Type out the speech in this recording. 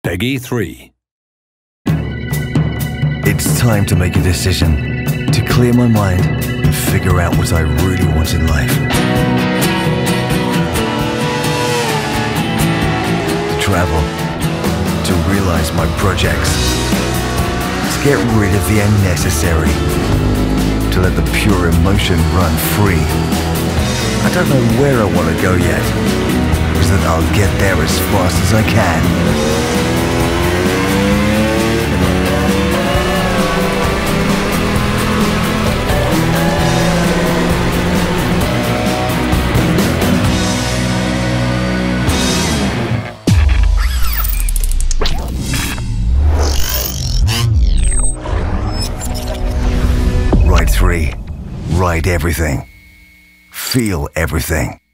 Peggy 3. It's time to make a decision, to clear my mind and figure out what I really want in life. To travel, to realize my projects, to get rid of the unnecessary, to let the pure emotion run free. I don't know where I want to go yet, but then I'll get there as fast as I can. Ride 3. Ride everything. Feel everything.